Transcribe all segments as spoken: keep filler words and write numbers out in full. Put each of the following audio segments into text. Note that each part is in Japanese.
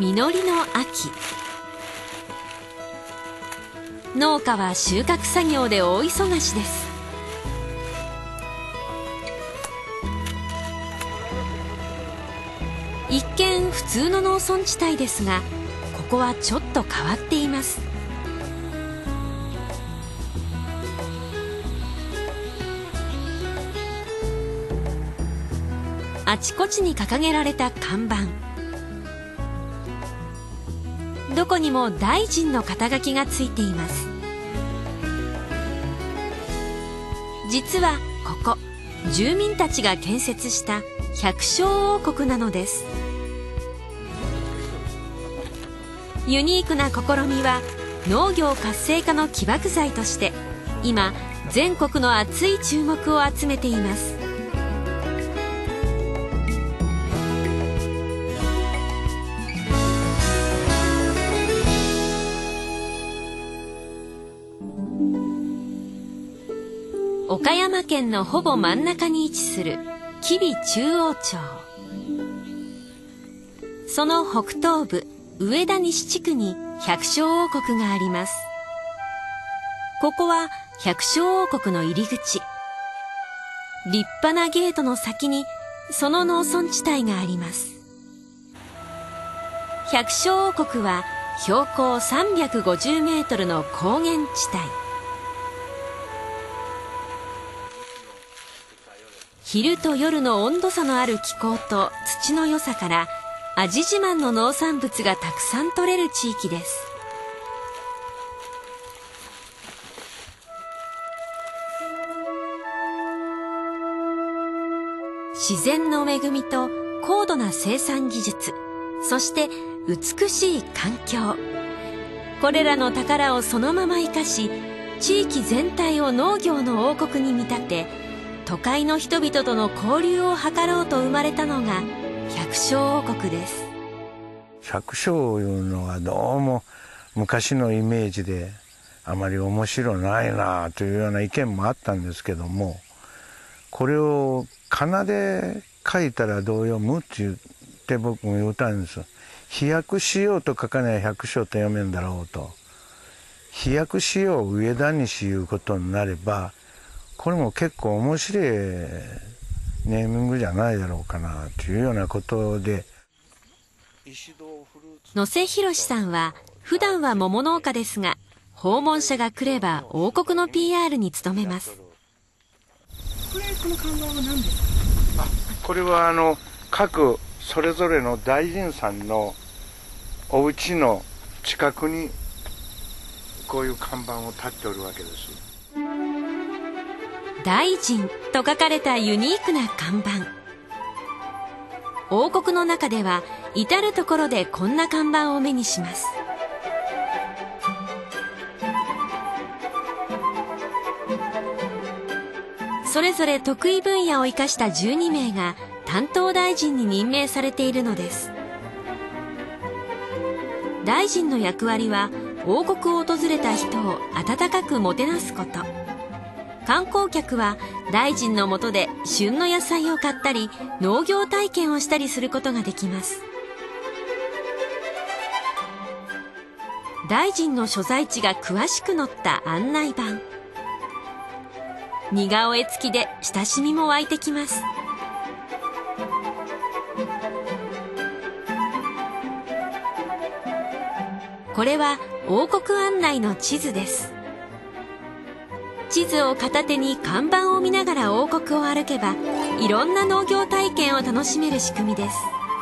実りの秋。農家は収穫作業で大忙しです。一見普通の農村地帯ですが、ここはちょっと変わっています。あちこちに掲げられた看板。どこにも大臣の肩書きがついています。実はここ、住民たちが建設した百姓王国なのです。ユニークな試みは農業活性化の起爆剤として今全国の熱い注目を集めています。岡山県のほぼ真ん中に位置する吉備中央町。その北東部上田西地区に百姓王国があります。ここは百姓王国の入り口。立派なゲートの先にその農村地帯があります。百姓王国は標高さんびゃくごじゅうメートルの高原地帯。昼と夜の温度差のある気候と土の良さから味自慢の農産物がたくさん取れる地域です。自然の恵みと高度な生産技術、そして美しい環境、これらの宝をそのまま生かし、地域全体を農業の王国に見立て、都会の人々との交流を図ろうと生まれたのが百姓王国です。 百姓いうのはどうも昔のイメージであまり面白ないなというような意見もあったんですけども、これを仮名で書いたらどう読むって言って僕も言うたんです。飛躍しようと書かない百姓と読めんだろうと。飛躍しよう上田西いうことになれば、これも結構面白いネーミングじゃないだろうかなというようなことで。 野瀬博さんは普段は桃農家ですが、訪問者が来れば王国の ピーアール に努めます。 これ、この看板は何ですか？ あ、これはあの各それぞれの大臣さんのお家の近くにこういう看板を立っておるわけです。 大臣と書かれたユニークな看板。王国の中では至る所でこんな看板を目にします。それぞれ得意分野を生かしたじゅうにめいが担当大臣に任命されているのです。大臣の役割は王国を訪れた人を温かくもてなすこと。観光客は大臣の下で旬の野菜を買ったり農業体験をしたりすることができます。大臣の所在地が詳しく載った案内板。似顔絵付きで親しみも湧いてきます。これは王国案内の地図です。地図を片手に看板を見ながら王国を歩けば、いろんな農業体験を楽しめる仕組みです。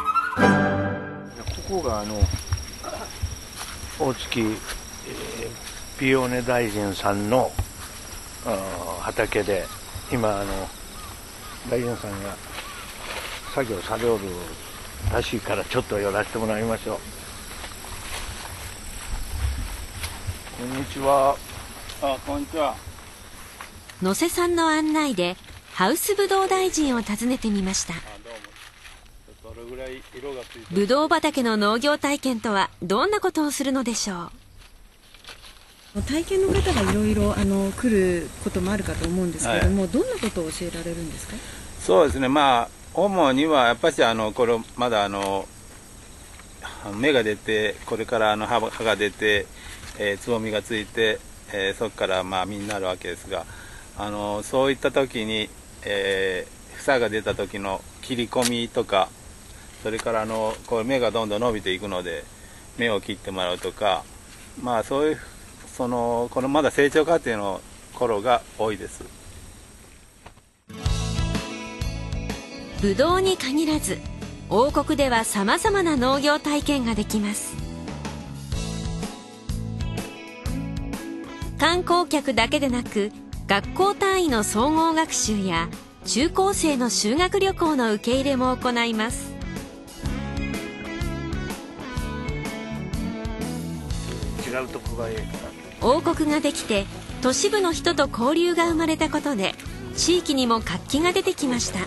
ここがあの大月、えー、ピオーネ大臣さんの畑で、今あの大臣さんが作業されおるらしいから、ちょっと寄らせてもらいましょう。こんにちは。 あ、こんにちは。 野瀬さんの案内でハウスブドウ大臣を訪ねてみました。ブドウ畑の農業体験とはどんなことをするのでしょう。体験の方がいろいろあの来ることもあるかと思うんですけども、はい、どんなことを教えられるんですか？ そうですね、まあ主にはやっぱりあのこれまだあの芽が出て、これからあの葉が出て、えー、つぼみがついて、えー、そこからまあ実になるわけですが、あのそういった時に、えー、房が出た時の切り込みとか、それからあのこう芽がどんどん伸びていくので芽を切ってもらうとか、まあそういうそのこのまだ成長過程の頃が多いです。 ぶどうに限らず、王国ではさまざまな農業体験ができます。観光客だけでなく、学校単位の総合学習や中高生の修学旅行の受け入れも行います。 違うとこがいいかな。王国ができて都市部の人と交流が生まれたことで、地域にも活気が出てきました。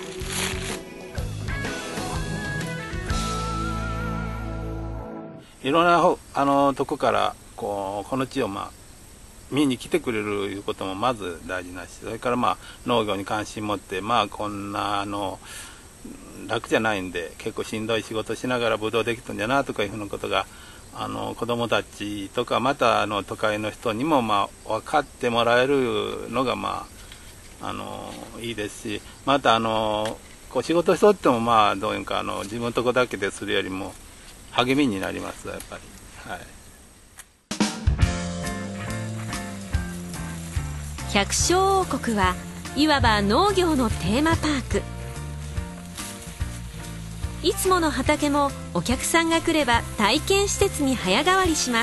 いろんなあのとこからこうこの地をまあ見に来てくれるいうこともまず大事なし、それからまあ農業に関心持って、まあこんなあの楽じゃないんで結構しんどい仕事しながらブドウできたんじゃなとかいうふうなことが、あの子どもたちとかまたあの都会の人にもまあ分かってもらえるのがまああのいいですし、またあのこう仕事しとってもまあどういうかあの自分のとこだけでするよりも励みになりますやっぱり。はい。 百姓王国はいわば農業のテーマパーク。いつもの畑もお客さんが来れば体験施設に早変わりします。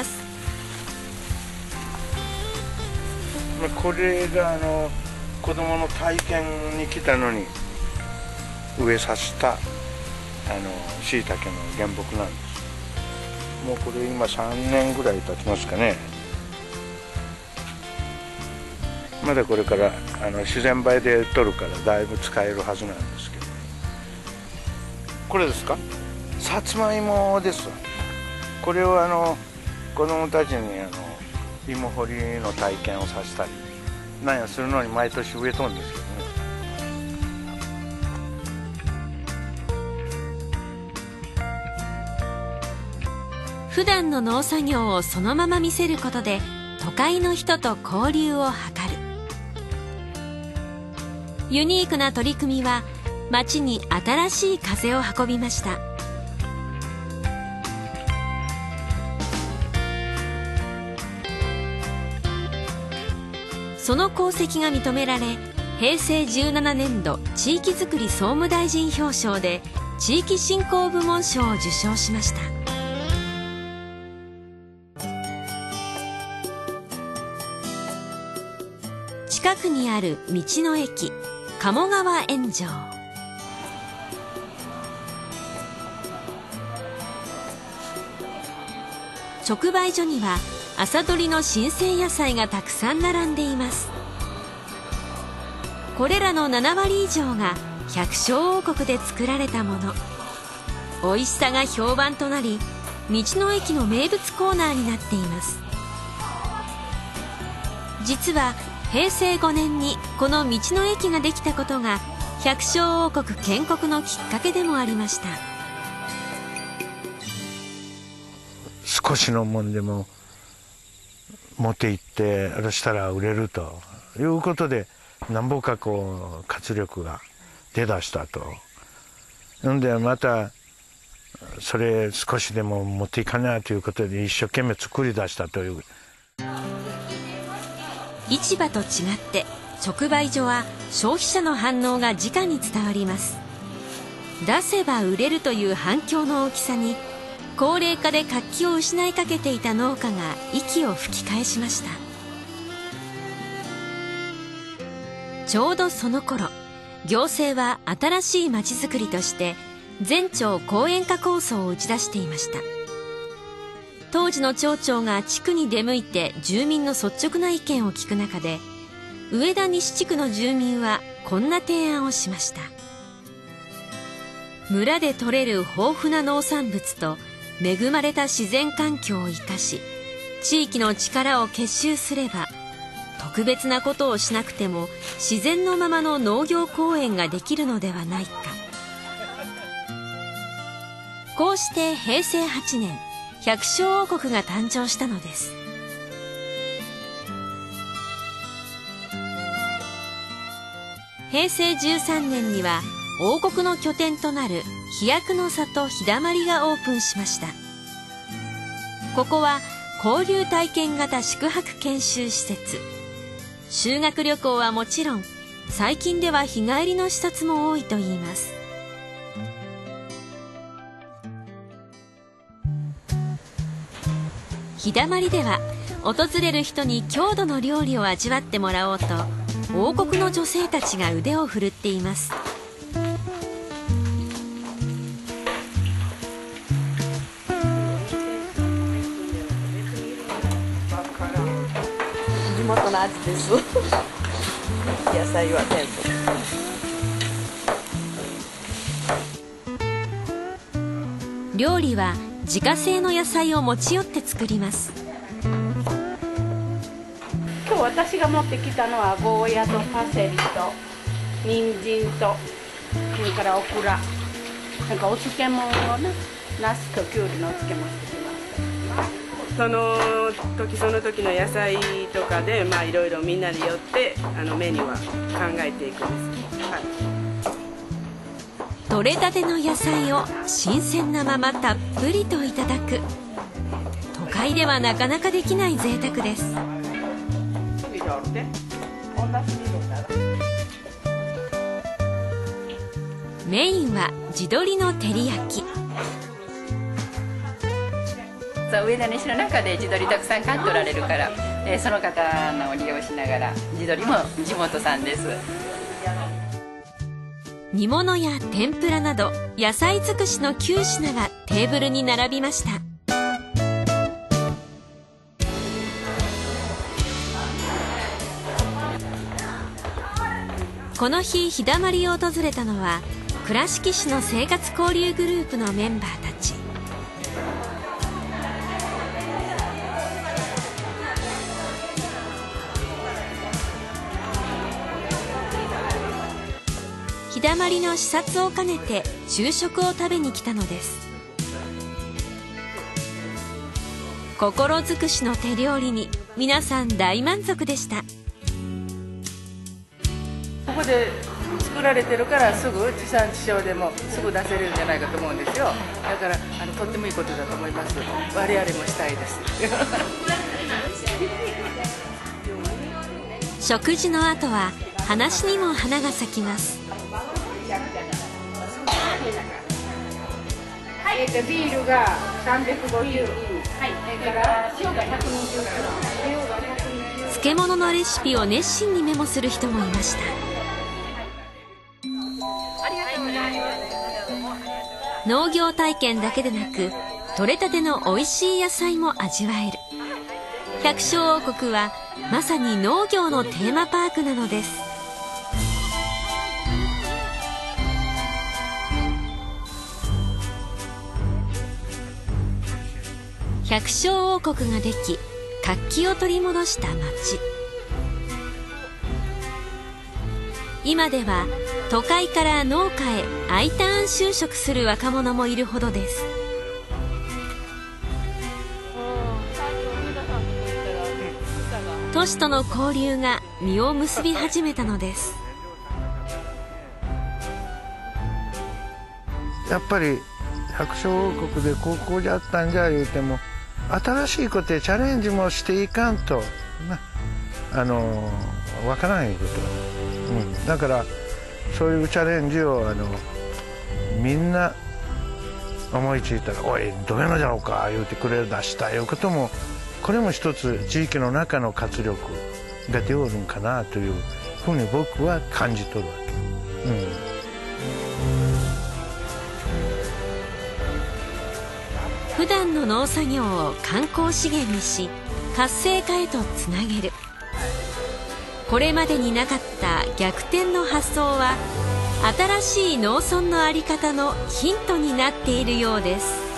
これがあの子供の体験に来たのに植えさせたあの椎茸の原木なんです。もうこれ今さんねんぐらい経ちますかね。まだこれからあの自然培で取るからだいぶ使えるはずなんですけど、これですか、さつまいもですわ。これをあの子供たちにあの芋掘りの体験をさせたりなんやするのに毎年植えとんですけどね。 普段の農作業をそのまま見せることで都会の人と交流を図る。ユニークな取り組みは町に新しい風を運びました。その功績が認められ、へいせいじゅうななねんど地域づくり総務大臣表彰で地域振興部門賞を受賞しました。近くにある道の駅鴨川円城。直売所には朝採りの新鮮野菜がたくさん並んでいます。これらのななわり以上が百姓王国で作られたもの。美味しさが評判となり、道の駅の名物コーナーになっています。実はへいせいごねんにこの道の駅ができたことが百姓王国建国のきっかけでもありました。 少しのもんでも持って行ってそしたら売れるということでなんぼかこう活力が出だしたと。んでまたそれ少しでも持っていかないということで一生懸命作り出したという。 市場と違って直売所は消費者の反応が直に伝わります。出せば売れるという反響の大きさに高齢化で活気を失いかけていた農家が息を吹き返しました。ちょうどその頃、行政は新しいまちづくりとして全町公園化構想を打ち出していました。当時の町長が地区に出向いて住民の率直な意見を聞く中で、上田西地区の住民はこんな提案をしました。村で採れる豊富な農産物と恵まれた自然環境を生かし、地域の力を結集すれば、特別なことをしなくても自然のままの農業公園ができるのではないか。 こうしてへいせいはちねん、百姓王国が誕生したのです。へいせいじゅうさんねんには王国の拠点となる飛躍の里ひだまりがオープンしました。ここは交流体験型宿泊研修施設。修学旅行はもちろん、最近では日帰りの視察も多いといいます。日だまりでは訪れる人に郷土の料理を味わってもらおうと、王国の女性たちが腕を振るっています。 地元の味です。野菜は全部。料理は自家製の野菜を持ち寄って作ります。 今日私が持ってきたのはゴーヤとパセリと人参と、それからオクラ、なんかお漬物をね、ナスとキュウリのお漬物してきました。 その時その時の野菜とかで、まあいろいろみんなでよってあのメニューは考えていくんです。はい、 取れたての野菜を新鮮なままたっぷりといただく、都会ではなかなかできない贅沢です。メインは地鶏の照り焼き。 上田西の中で地鶏たくさん飼っておられるから、えー、その方のを利用しながら、地鶏も地元産です。 煮物や天ぷらなど野菜尽くしのきゅう品がテーブルに並びました。この日日だまりを訪れたのは倉敷市の生活交流グループのメンバーたち。日だまりの視察を兼ねて昼食を食べに来たのです。心尽くしの手料理に皆さん大満足でした。 ここで作られてるからすぐ地産地消でもすぐ出せるんじゃないかと思うんですよ。だからあのとってもいいことだと思います。我々もしたいです。 食事の後は話にも花が咲きます。 はい、えっとビールがさんびゃくごじゅう、はい、それから塩がひゃくにじゅうグラム、塩がひゃくにじゅう。 漬物のレシピを熱心にメモする人もいました。農業体験だけでなく、採れたての美味しい野菜も味わえる。百姓王国はまさに農業のテーマパークなのです。百姓王国ができ、活気を取り戻した町。今では都会から農家へ I ターン就職する若者もいるほどです。都市との交流が実を結び始めたのです。 やっぱり百姓王国で高校じゃあったんじゃ言うても、新しいことでチャレンジもしていかんとな、あのわからないこと、うん、だからそういうチャレンジをあのみんな思いついたら「おいどういうのじゃろうか」言うてくれる出したいうことも、これも一つ地域の中の活力が出おるんかなというふうに僕は感じ取るわけ。うん普段の農作業を観光資源にし、活性化へとつなげる。これまでになかった逆転の発想は、新しい農村の在り方のヒントになっているようです。